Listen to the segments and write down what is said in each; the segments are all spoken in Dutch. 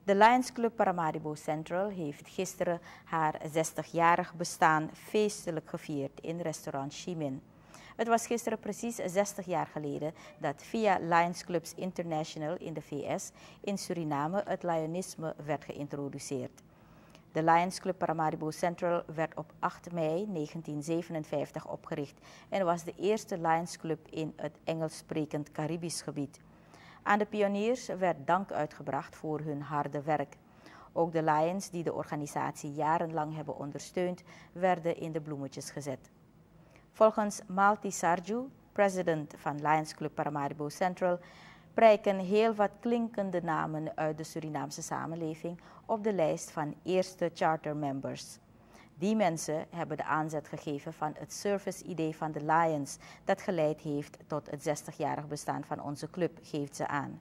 De Lions Club Paramaribo Central heeft gisteren haar 60-jarig bestaan feestelijk gevierd in restaurant Chimin. Het was gisteren precies 60 jaar geleden dat via Lions Clubs International in de VS in Suriname het Lionisme werd geïntroduceerd. De Lions Club Paramaribo Central werd op 8 mei 1957 opgericht en was de eerste Lions Club in het Engels-sprekend Caribisch gebied. Aan de pioniers werd dank uitgebracht voor hun harde werk. Ook de Lions die de organisatie jarenlang hebben ondersteund, werden in de bloemetjes gezet. Volgens Malti Sarju, president van Lions Club Paramaribo Central, prijken heel wat klinkende namen uit de Surinaamse samenleving op de lijst van eerste chartermembers. Die mensen hebben de aanzet gegeven van het service-idee van de Lions dat geleid heeft tot het 60-jarig bestaan van onze club, geeft ze aan.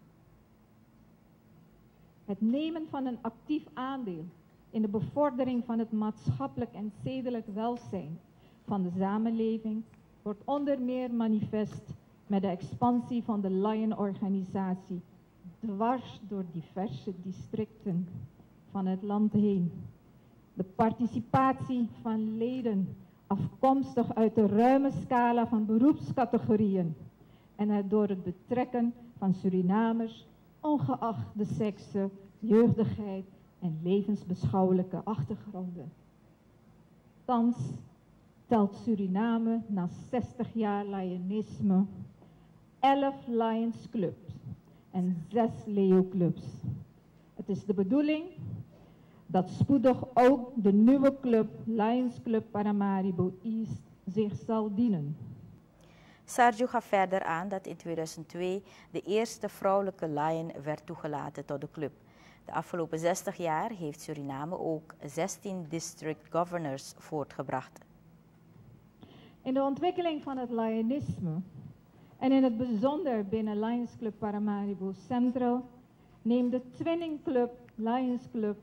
Het nemen van een actief aandeel in de bevordering van het maatschappelijk en zedelijk welzijn van de samenleving wordt onder meer manifest met de expansie van de Lion-organisatie dwars door diverse districten van het land heen. De participatie van leden afkomstig uit de ruime scala van beroepscategorieën en het door het betrekken van Surinamers, ongeacht de sekse, jeugdigheid en levensbeschouwelijke achtergronden. Thans telt Suriname na 60 jaar Lionisme 11 Lions Clubs en 6 Leo Clubs. Het is de bedoeling dat spoedig ook de nieuwe club Lions Club Paramaribo East zich zal dienen. Sarju gaf verder aan dat in 2002 de eerste vrouwelijke Lion werd toegelaten tot de club. De afgelopen 60 jaar heeft Suriname ook 16 district governors voortgebracht. In de ontwikkeling van het Lionisme en in het bijzonder binnen Lions Club Paramaribo Central neemt de Twinning Club Lions Club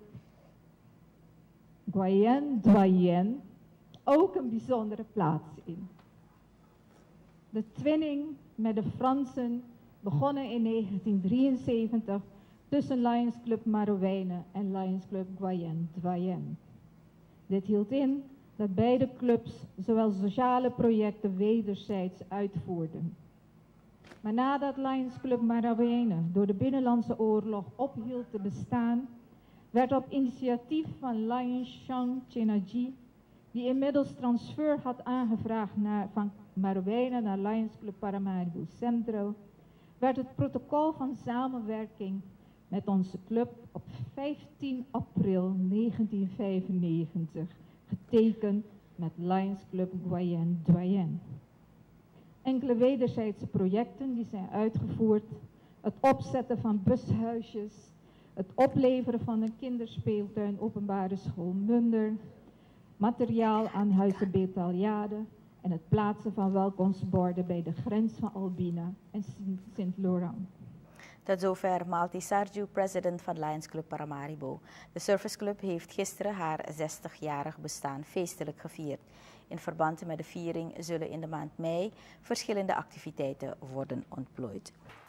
Guyenne-Doyenne ook een bijzondere plaats in. De twinning met de Fransen begonnen in 1973 tussen Lions Club Marowijnen en Lions Club Guyenne-Doyenne. Dit hield in dat beide clubs zowel sociale projecten wederzijds uitvoerden. Maar nadat Lions Club Marowijnen door de Binnenlandse Oorlog ophield te bestaan, werd op initiatief van Lion Chang Chenaji, die inmiddels transfer had aangevraagd van Marowijnen naar Lions Club Paramaribo Central, werd het protocol van samenwerking met onze club op 15 april 1995 getekend met Lions Club Guyenne-Doyenne. Enkele wederzijdse projecten die zijn uitgevoerd, het opzetten van bushuisjes, het opleveren van een kinderspeeltuin openbare school Munder, materiaal aan Huizen Betaliade en het plaatsen van welkomstborden bij de grens van Albina en Sint-Laurent. Tot zover Malti Sarju, president van Lions Club Paramaribo. De Service Club heeft gisteren haar 60-jarig bestaan feestelijk gevierd. In verband met de viering zullen in de maand mei verschillende activiteiten worden ontplooid.